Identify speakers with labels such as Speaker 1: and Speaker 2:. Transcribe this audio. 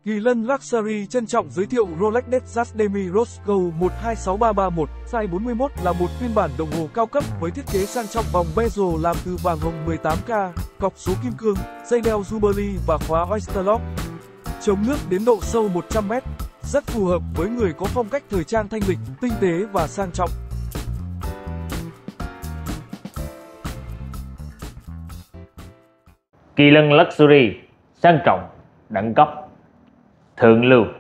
Speaker 1: Kỳ Lân Luxury trân trọng giới thiệu Rolex Datejust Demi Rose Gold 126331 size 41 là một phiên bản đồng hồ cao cấp với thiết kế sang trọng, vòng bezel làm từ vàng hồng 18K, cọc số kim cương, dây đeo Jubilee và khóa Oyster Lock. Chống nước đến độ sâu 100m, rất phù hợp với người có phong cách thời trang thanh lịch, tinh tế và sang trọng.
Speaker 2: Kỳ Lân Luxury, sang trọng, đẳng cấp, thượng lưu.